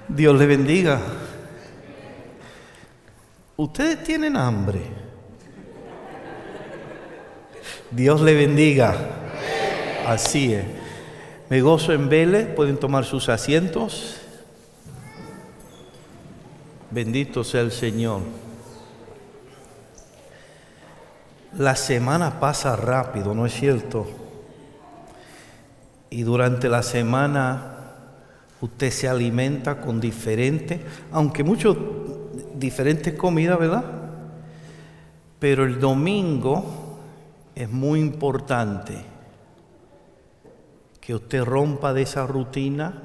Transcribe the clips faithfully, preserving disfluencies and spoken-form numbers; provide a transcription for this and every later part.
Dios le bendiga. ¿Ustedes tienen hambre? Dios le bendiga. Así es. Me gozo en verles. Pueden tomar sus asientos. Bendito sea el Señor. La semana pasa rápido, ¿no es cierto? Y durante la semana usted se alimenta con diferentes, aunque muchos diferentes comidas, ¿verdad? Pero el domingo es muy importante que usted rompa de esa rutina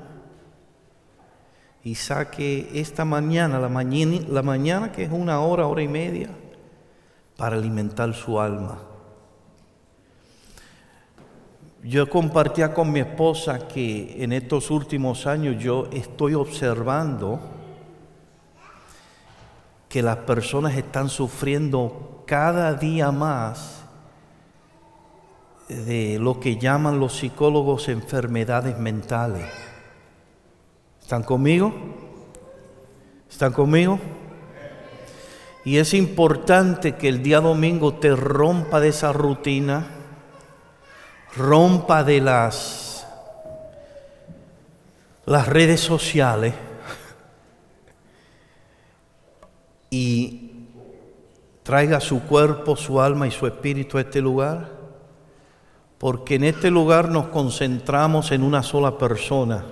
y saque esta mañana, la mañana, la mañana que es una hora, hora y media, para alimentar su alma. Yo compartía con mi esposa que en estos últimos años yo estoy observando que las personas están sufriendo cada día más de lo que llaman los psicólogos enfermedades mentales. ¿Están conmigo? ¿Están conmigo? Y es importante que el día domingo te rompa de esa rutina, rompa de las, las redes sociales y traiga su cuerpo, su alma y su espíritu a este lugar, porque en este lugar nos concentramos en una sola persona.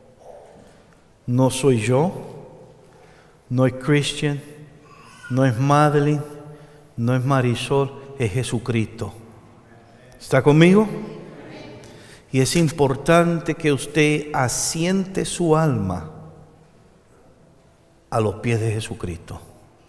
No soy yo, no es Christian, no es Madeline, no es Marisol, es Jesucristo. ¿Está conmigo? Y es importante que usted asiente su alma a los pies de Jesucristo.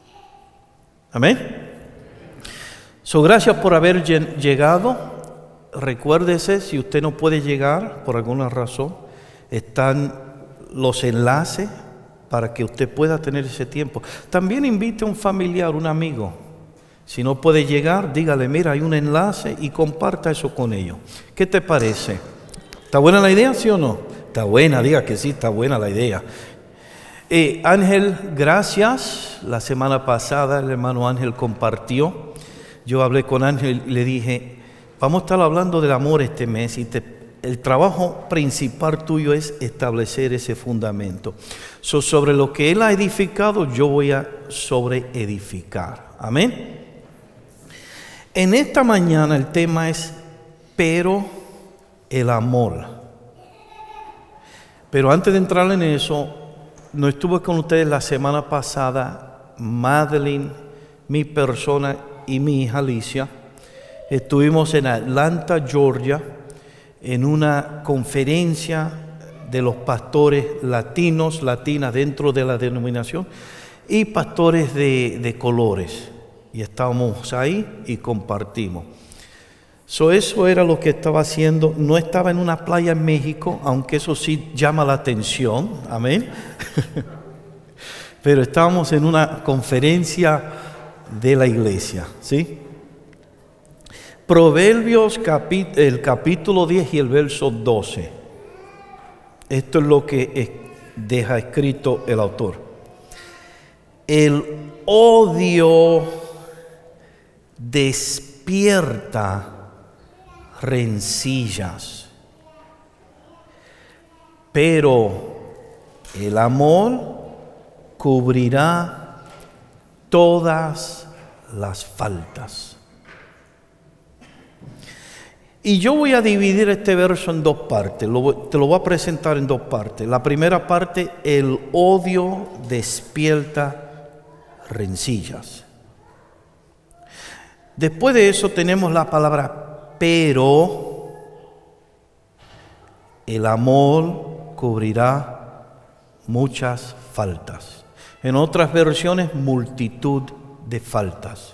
Amén. So, gracias por haber llegado. Recuérdese, si usted no puede llegar por alguna razón, están los enlaces para que usted pueda tener ese tiempo. También invite a un familiar, un amigo. Si no puede llegar, dígale, mira, hay un enlace y comparta eso con ellos. ¿Qué te parece? ¿Está buena la idea, sí o no? Está buena, diga que sí, está buena la idea. Eh, Ángel, gracias. La semana pasada el hermano Ángel compartió. Yo hablé con Ángel y le dije, vamos a estar hablando del amor este mes y te, el trabajo principal tuyo es establecer ese fundamento. So, sobre lo que él ha edificado, yo voy a sobreedificar. Amén. En esta mañana el tema es, pero el amor. Pero antes de entrar en eso, no estuve con ustedes la semana pasada, Madeline, mi persona y mi hija Alicia. Estuvimos en Atlanta, Georgia, en una conferencia de los pastores latinos, latinas dentro de la denominación y pastores de, de colores. Y estábamos ahí y compartimos. So, eso era lo que estaba haciendo. No estaba en una playa en México, aunque eso sí llama la atención. Amén. Pero estábamos en una conferencia de la iglesia, ¿sí? Proverbios, capi- el capítulo diez y el verso doce. Esto es lo que es, deja escrito el autor. El odio despierta rencillas, pero el amor cubrirá todas las faltas. Y yo voy a dividir este verso en dos partes, lo, te lo voy a presentar en dos partes. La primera parte, el odio despierta rencillas. Después de eso tenemos la palabra pero, el amor cubrirá muchas faltas. En otras versiones, multitud de faltas.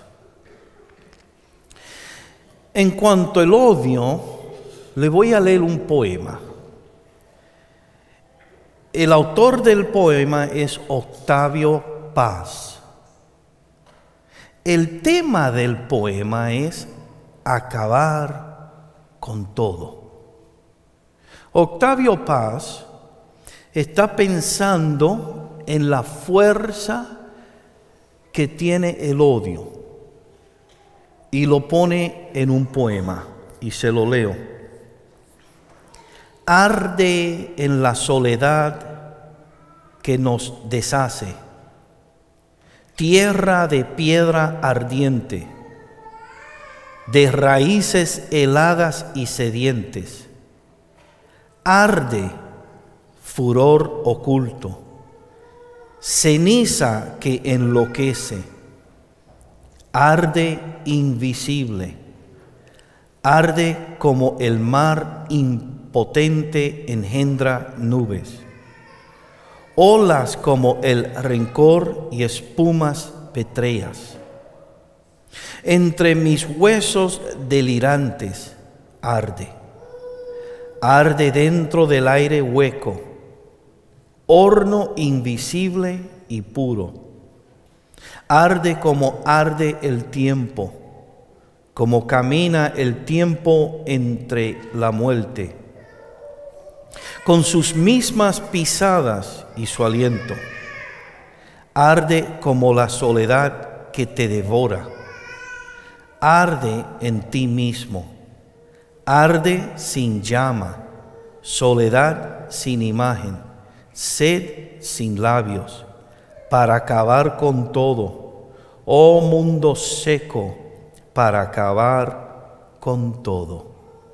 En cuanto al odio, le voy a leer un poema. El autor del poema es Octavio Paz. El tema del poema es acabar con todo. Octavio Paz está pensando en la fuerza que tiene el odio y lo pone en un poema y se lo leo. Arde en la soledad que nos deshace, tierra de piedra ardiente, de raíces heladas y sedientes. Arde furor oculto, ceniza que enloquece, arde invisible, arde como el mar impotente engendra nubes, olas como el rencor y espumas petreas. Entre mis huesos delirantes arde, arde dentro del aire hueco, horno invisible y puro. Arde como arde el tiempo, como camina el tiempo entre la muerte, con sus mismas pisadas y su aliento. Arde como la soledad que te devora. Arde en ti mismo. Arde sin llama, soledad sin imagen, sed sin labios, para acabar con todo. Oh mundo seco, para acabar con todo.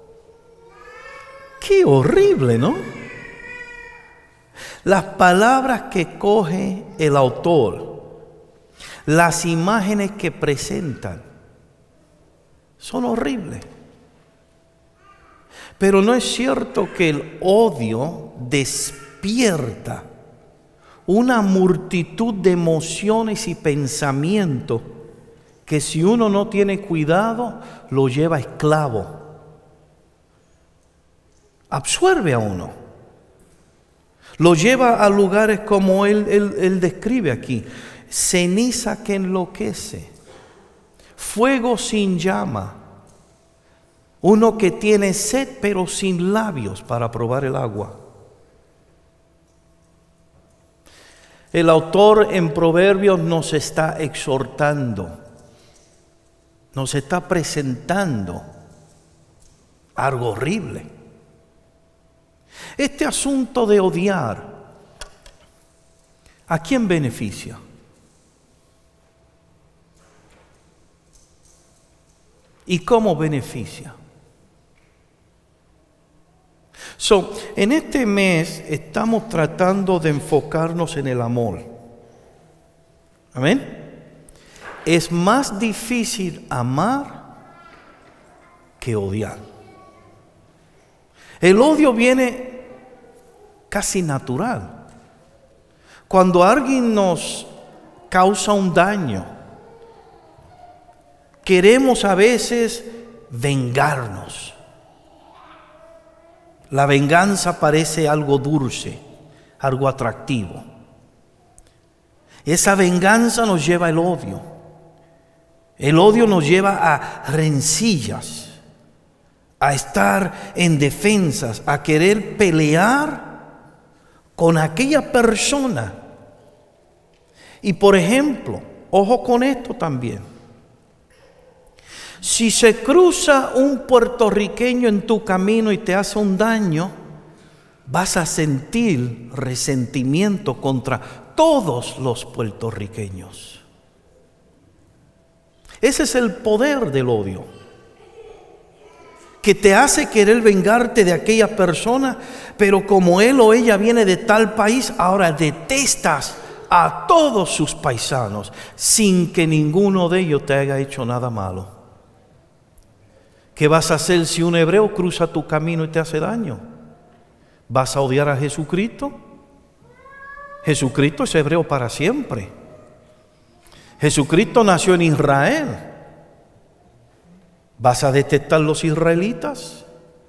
Qué horrible, ¿no? Las palabras que coge el autor, las imágenes que presentan, son horribles. Pero no es cierto que el odio despierta una multitud de emociones y pensamientos que si uno no tiene cuidado, lo lleva esclavo. Absorbe a uno. Lo lleva a lugares como él, él, él describe aquí. Ceniza que enloquece. Fuego sin llama. Uno que tiene sed pero sin labios para probar el agua. El autor en Proverbios nos está exhortando, nos está presentando algo horrible. Este asunto de odiar, ¿a quién beneficia? ¿Y cómo beneficia? So, en este mes estamos tratando de enfocarnos en el amor. Amén. Es más difícil amar que odiar. El odio viene casi natural. Cuando alguien nos causa un daño, queremos a veces vengarnos. La venganza parece algo dulce, algo atractivo. Esa venganza nos lleva al odio. El odio nos lleva a rencillas, a estar en defensas, a querer pelear con aquella persona. Y por ejemplo, ojo con esto también. Si se cruza un puertorriqueño en tu camino y te hace un daño, vas a sentir resentimiento contra todos los puertorriqueños. Ese es el poder del odio, que te hace querer vengarte de aquella persona, pero como él o ella viene de tal país, ahora detestas a todos sus paisanos, sin que ninguno de ellos te haya hecho nada malo. ¿Qué vas a hacer si un hebreo cruza tu camino y te hace daño? ¿Vas a odiar a Jesucristo? Jesucristo es hebreo para siempre. Jesucristo nació en Israel. ¿Vas a detestar los israelitas?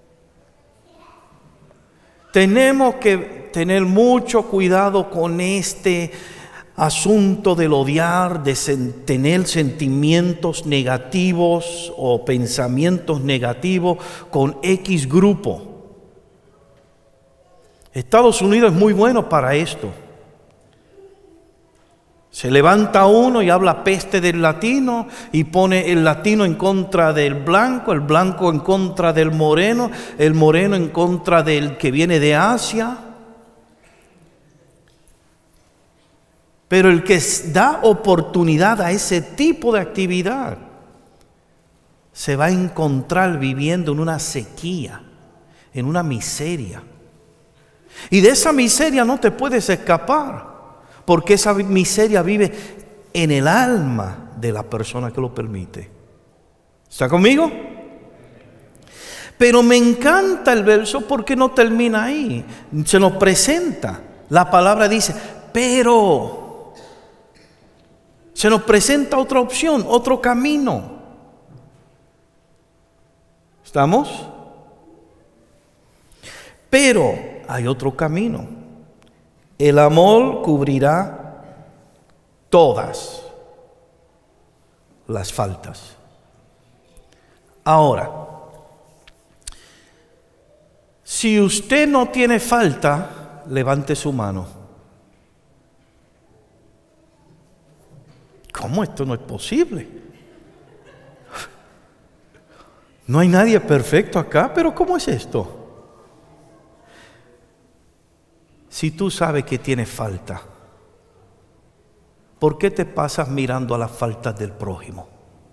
Tenemos que tener mucho cuidado con este asunto del odiar, de sen- tener sentimientos negativos o pensamientos negativos con X grupo. Estados Unidos es muy bueno para esto. Se levanta uno y habla peste del latino y pone el latino en contra del blanco, el blanco en contra del moreno, el moreno en contra del que viene de Asia. Pero el que da oportunidad a ese tipo de actividad se va a encontrar viviendo en una sequía, en una miseria. Y de esa miseria no te puedes escapar, porque esa miseria vive en el alma de la persona que lo permite. ¿Está conmigo? Pero me encanta el verso porque no termina ahí. Se nos presenta. La palabra dice, pero. Se nos presenta otra opción, otro camino. ¿Estamos? Pero hay otro camino. El amor cubrirá todas las faltas. Ahora, si usted no tiene falta, levante su mano. ¿Cómo esto no es posible? No hay nadie perfecto acá, pero ¿cómo es esto? Si tú sabes que tienes falta, ¿por qué te pasas mirando a las faltas del prójimo?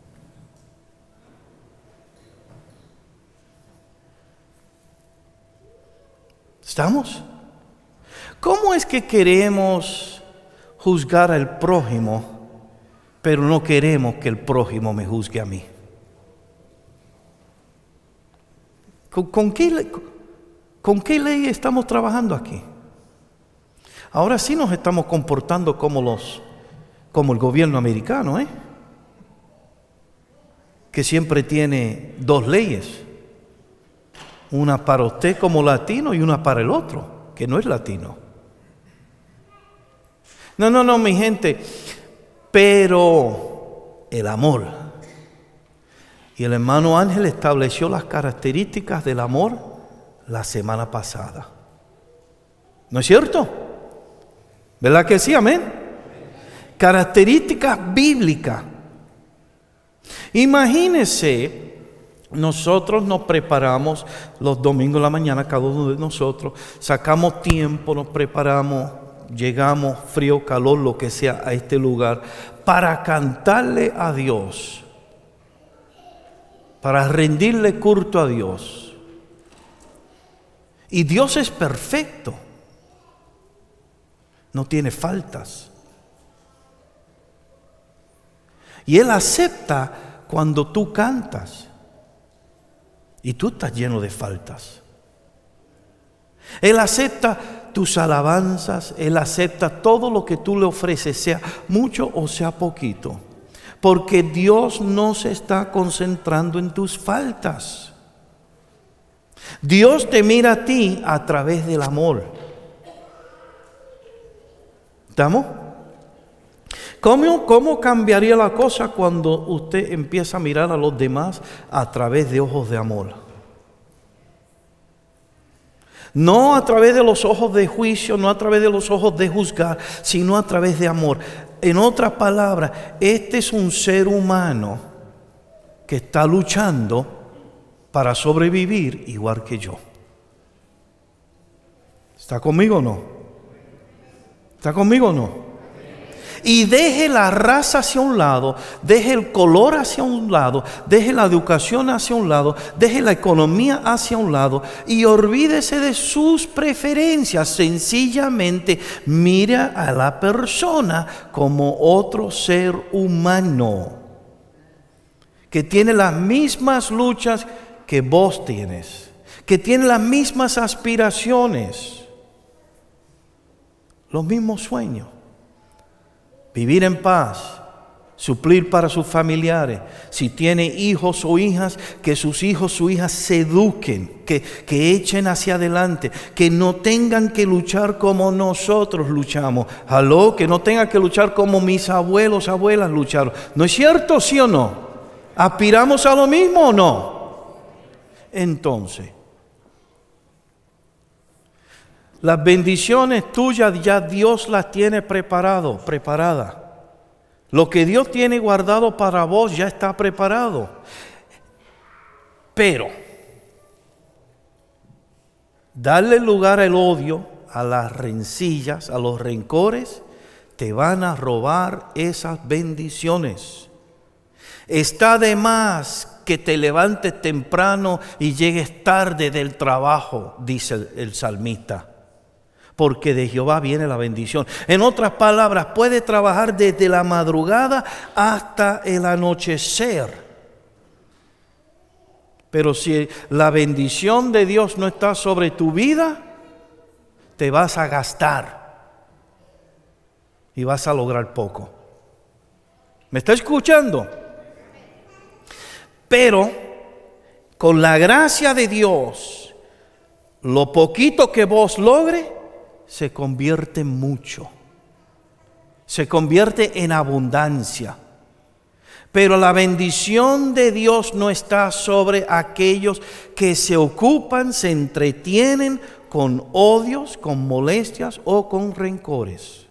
¿Estamos? ¿Cómo es que queremos juzgar al prójimo, pero no queremos que el prójimo me juzgue a mí? ¿Con, con, qué, ¿Con qué ley estamos trabajando aquí? Ahora sí nos estamos comportando como los, como el gobierno americano, ¿eh? Que siempre tiene dos leyes. Una para usted como latino y una para el otro, que no es latino. No, no, no, mi gente. Pero el amor. Y el hermano Ángel estableció las características del amor la semana pasada. ¿No es cierto? ¿Verdad que sí? Amén. Características bíblicas. Imagínense, nosotros nos preparamos los domingos en la mañana, cada uno de nosotros, sacamos tiempo, nos preparamos, llegamos, frío, calor, lo que sea, a este lugar, para cantarle a Dios, para rendirle culto a Dios. Y Dios es perfecto. No tiene faltas. Y Él acepta cuando tú cantas y tú estás lleno de faltas. Él acepta tus alabanzas, Él acepta todo lo que tú le ofreces, sea mucho o sea poquito, porque Dios no se está concentrando en tus faltas. Dios te mira a ti a través del amor. ¿Estamos? ¿Cómo, ¿Cómo cambiaría la cosa cuando usted empieza a mirar a los demás a través de ojos de amor? No a través de los ojos de juicio, no a través de los ojos de juzgar, sino a través de amor. En otras palabras, este es un ser humano que está luchando para sobrevivir igual que yo. ¿Está conmigo o no? ¿Está conmigo o no? Y deje la raza hacia un lado, deje el color hacia un lado, deje la educación hacia un lado, deje la economía hacia un lado y olvídese de sus preferencias. Sencillamente mire a la persona como otro ser humano que tiene las mismas luchas que vos tienes, que tiene las mismas aspiraciones, los mismos sueños. Vivir en paz, suplir para sus familiares. Si tiene hijos o hijas, que sus hijos o hijas se eduquen, que, que echen hacia adelante, que no tengan que luchar como nosotros luchamos. Aló, que no tengan que luchar como mis abuelos, abuelas lucharon. ¿No es cierto, sí o no? ¿Aspiramos a lo mismo o no? Entonces, Las bendiciones tuyas ya Dios las tiene preparado, preparada. Lo que Dios tiene guardado para vos ya está preparado. Pero darle lugar al odio, a las rencillas, a los rencores, te van a robar esas bendiciones. Está de más que te levantes temprano y llegues tarde del trabajo, dice el, el salmista, porque de Jehová viene la bendición. En otras palabras, puede trabajar desde la madrugada hasta el anochecer. Pero si la bendición de Dios no está sobre tu vida, te vas a gastar y vas a lograr poco. ¿Me está escuchando? Pero con la gracia de Dios, lo poquito que vos logre se convierte en mucho. Se convierte en abundancia. Pero la bendición de Dios no está sobre aquellos que se ocupan, se entretienen con odios, con molestias o con rencores.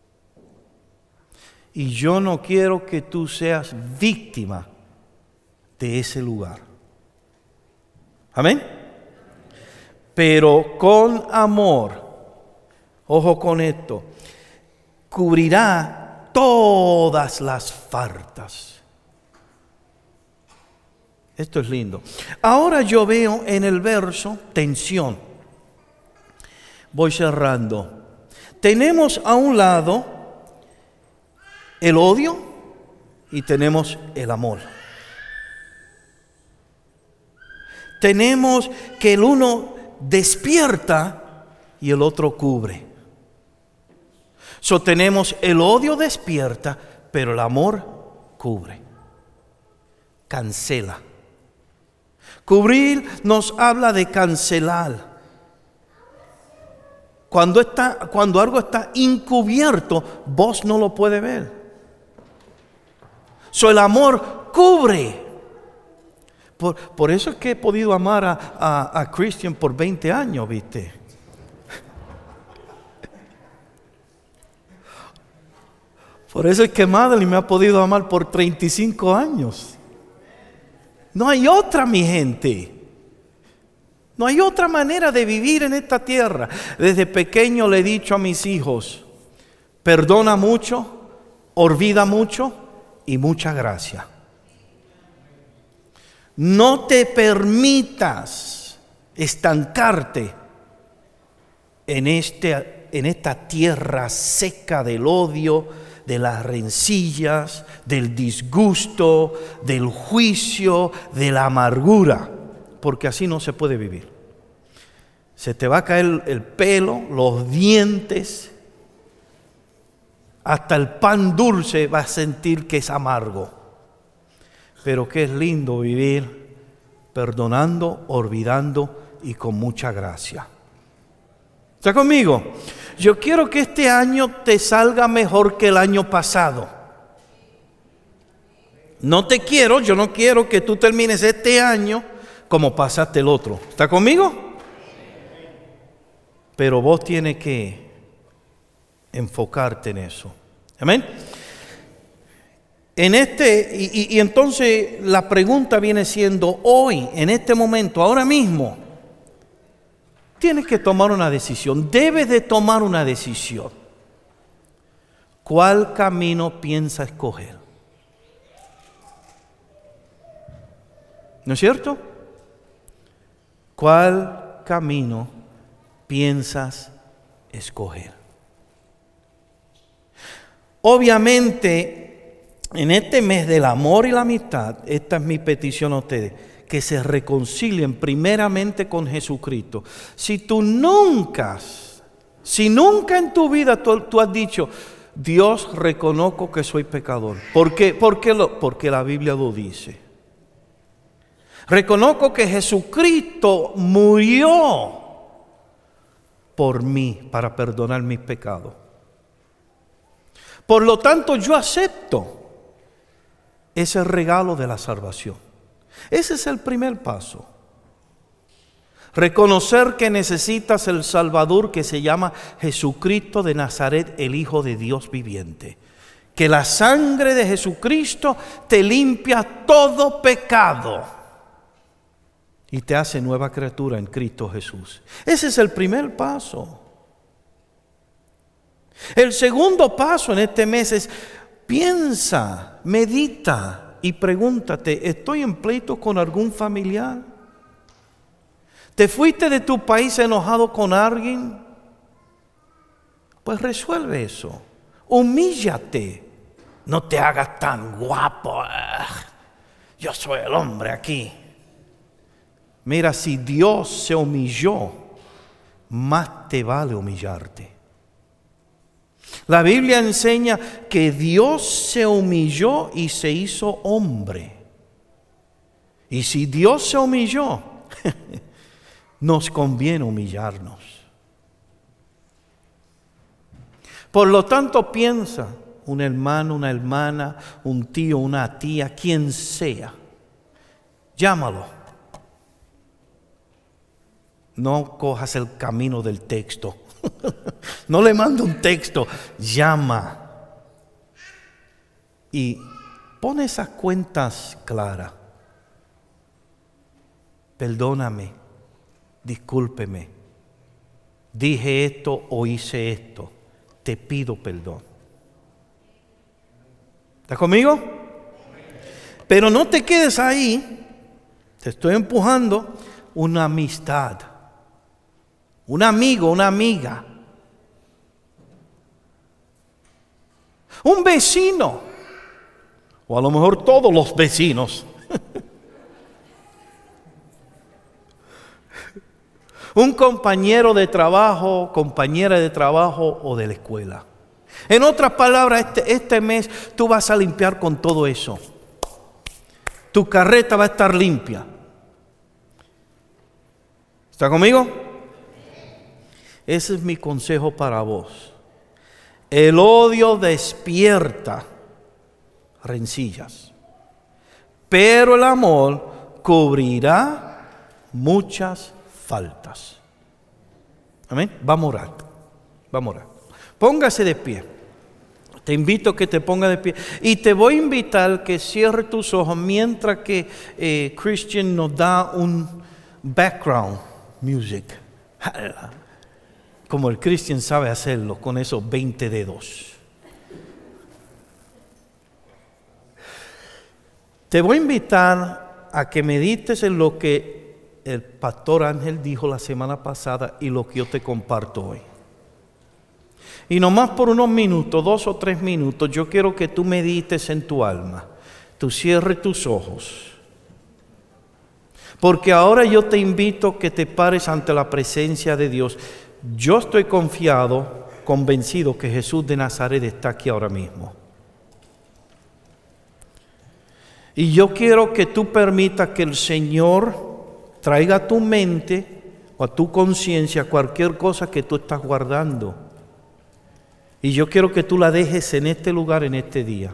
Y yo no quiero que tú seas víctima de ese lugar. Amén. Pero con amor, ojo con esto, cubrirá todas las faltas. Esto es lindo. Ahora yo veo en el verso tensión. Voy cerrando. Tenemos a un lado el odio y tenemos el amor. Tenemos que el uno despierta y el otro cubre. So, tenemos el odio despierta, pero el amor cubre, cancela. Cubrir nos habla de cancelar. Cuando, está, cuando algo está encubierto, vos no lo puedes ver. So, el amor cubre. Por, por eso es que he podido amar a, a, a Christian por veinte años, ¿viste? Por eso es que Madeline me ha podido amar por treinta y cinco años. No hay otra, mi gente. No hay otra manera de vivir en esta tierra. Desde pequeño le he dicho a mis hijos, perdona mucho, olvida mucho y mucha gracia. No te permitas estancarte en, este, en esta tierra seca del odio, de las rencillas, del disgusto, del juicio, de la amargura, porque así no se puede vivir. Se te va a caer el pelo, los dientes, hasta el pan dulce vas a sentir que es amargo. Pero qué es lindo vivir perdonando, olvidando y con mucha gracia. ¿Está conmigo? Yo quiero que este año te salga mejor que el año pasado. No te quiero, yo no quiero que tú termines este año como pasaste el otro. ¿Está conmigo? Pero vos tienes que enfocarte en eso. Amén. En este, y, y, y entonces la pregunta viene siendo hoy, en este momento, ahora mismo, tienes que tomar una decisión, debes de tomar una decisión. ¿Cuál camino piensa escoger? ¿No es cierto? ¿Cuál camino piensas escoger? Obviamente, en este mes del amor y la amistad, esta es mi petición a ustedes, que se reconcilien primeramente con Jesucristo. Si tú nunca, si nunca en tu vida tú, tú has dicho, Dios, reconozco que soy pecador. ¿Por qué? Porque, lo, porque la Biblia lo dice. Reconozco que Jesucristo murió por mí para perdonar mis pecados. Por lo tanto, yo acepto ese regalo de la salvación. Ese es el primer paso. Reconocer que necesitas el Salvador que se llama Jesucristo de Nazaret, el Hijo de Dios viviente. Que la sangre de Jesucristo te limpia todo pecado y te hace nueva criatura en Cristo Jesús. Ese es el primer paso. El segundo paso en este mes es piensa, medita y pregúntate, ¿estoy en pleito con algún familiar? ¿Te fuiste de tu país enojado con alguien? Pues resuelve eso. Humíllate. No te hagas tan guapo. Yo soy el hombre aquí. Mira, si Dios se humilló, más te vale humillarte. La Biblia enseña que Dios se humilló y se hizo hombre. Y si Dios se humilló, nos conviene humillarnos. Por lo tanto, piensa, un hermano, una hermana, un tío, una tía, quien sea, llámalo. No cojas el camino del texto. No le mando un texto, llama. Y pon esas cuentas claras. Perdóname, discúlpeme, dije esto o hice esto, te pido perdón. ¿Estás conmigo? Pero no te quedes ahí, te estoy empujando. Una amistad, un amigo, una amiga, un vecino, o a lo mejor todos los vecinos. Un compañero de trabajo, compañera de trabajo o de la escuela. En otras palabras, este, este mes tú vas a limpiar con todo eso. Tu carreta va a estar limpia. ¿Está conmigo? Ese es mi consejo para vos. El odio despierta rencillas, pero el amor cubrirá muchas faltas. Amén. Vamos a orar. Vamos a orar. Póngase de pie. Te invito a que te pongas de pie. Y te voy a invitar que cierre tus ojos mientras que eh, Christian nos da un background music. Como el Christian sabe hacerlo con esos veinte dedos. Te voy a invitar a que medites en lo que el pastor Ángel dijo la semana pasada y lo que yo te comparto hoy. Y nomás por unos minutos, dos o tres minutos, yo quiero que tú medites en tu alma. Tú cierres tus ojos. Porque ahora yo te invito a que te pares ante la presencia de Dios. Yo estoy confiado, convencido que Jesús de Nazaret está aquí ahora mismo. Y yo quiero que tú permitas que el Señor traiga a tu mente o a tu conciencia cualquier cosa que tú estás guardando. Y yo quiero que tú la dejes en este lugar, en este día.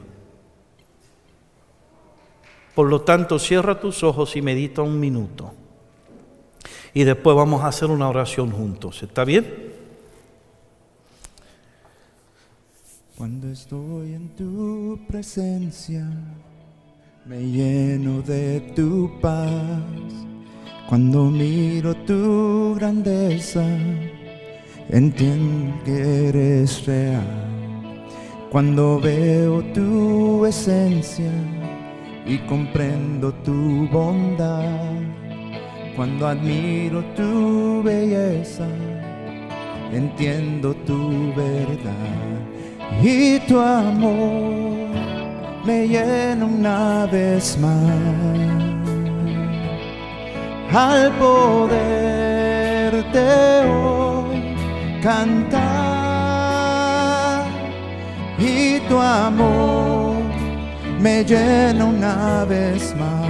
Por lo tanto, cierra tus ojos y medita un minuto. Y después vamos a hacer una oración juntos. ¿Está bien? Cuando estoy en tu presencia, me lleno de tu paz. Cuando miro tu grandeza, entiendo que eres real. Cuando veo tu esencia y comprendo tu bondad, cuando admiro tu belleza, entiendo tu verdad. Y tu amor me llena una vez más. Al poderte hoy cantar, y tu amor me llena una vez más.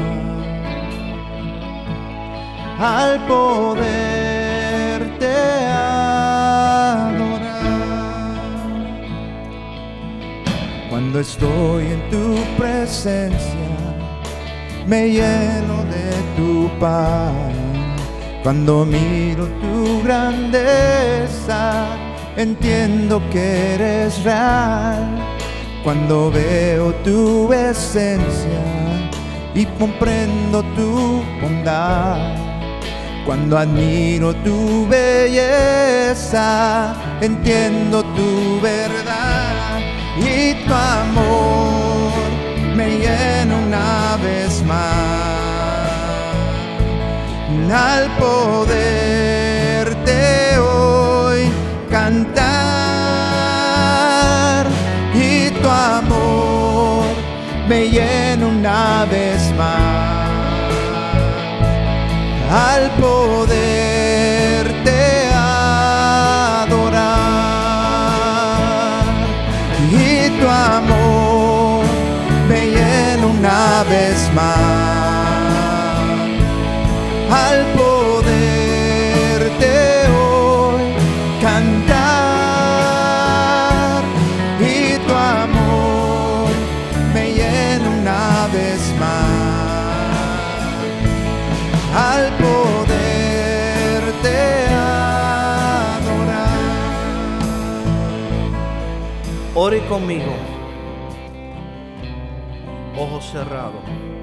Al poderte adorar, cuando estoy en tu presencia, me lleno de tu paz. Cuando miro tu grandeza, entiendo que eres real. Cuando veo tu esencia y comprendo tu bondad. Cuando admiro tu belleza, entiendo tu verdad. Y tu amor me llena una vez más. Al poderte hoy cantar, y tu amor me llena una vez más. Al poderte adorar, y tu amor me llena una vez más. Al poderte hoy cantar, y tu amor me llena una vez más. Al poderte adorar. Ore conmigo, ojos cerrados.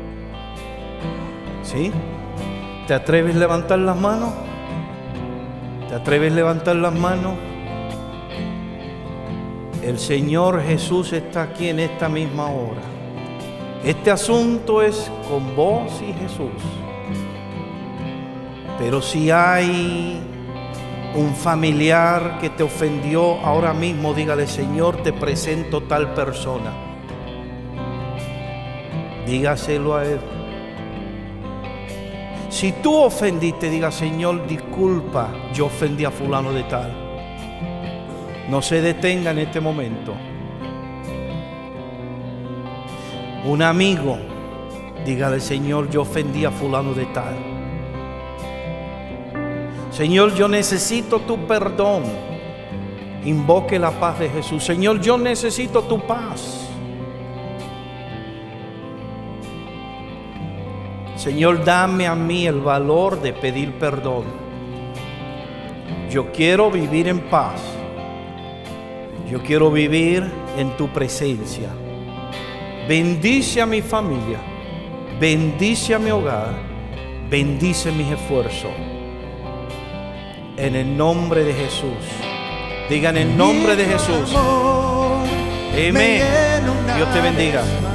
¿Sí? ¿Te atreves a levantar las manos? ¿Te atreves a levantar las manos? El Señor Jesús está aquí en esta misma hora. Este asunto es con vos y Jesús. Pero si hay un familiar que te ofendió ahora mismo, dígale: Señor, te presento tal persona. Dígaselo a Él. Si tú ofendiste, diga: Señor, disculpa, yo ofendí a fulano de tal. No se detenga en este momento. Un amigo, dígale: Señor, yo ofendí a fulano de tal. Señor, yo necesito tu perdón. Invoque la paz de Jesús. Señor, yo necesito tu paz. Señor, dame a mí el valor de pedir perdón. Yo quiero vivir en paz. Yo quiero vivir en tu presencia. Bendice a mi familia. Bendice a mi hogar. Bendice mis esfuerzos. En el nombre de Jesús. Digan: en el nombre de Jesús. Amén. Dios te bendiga.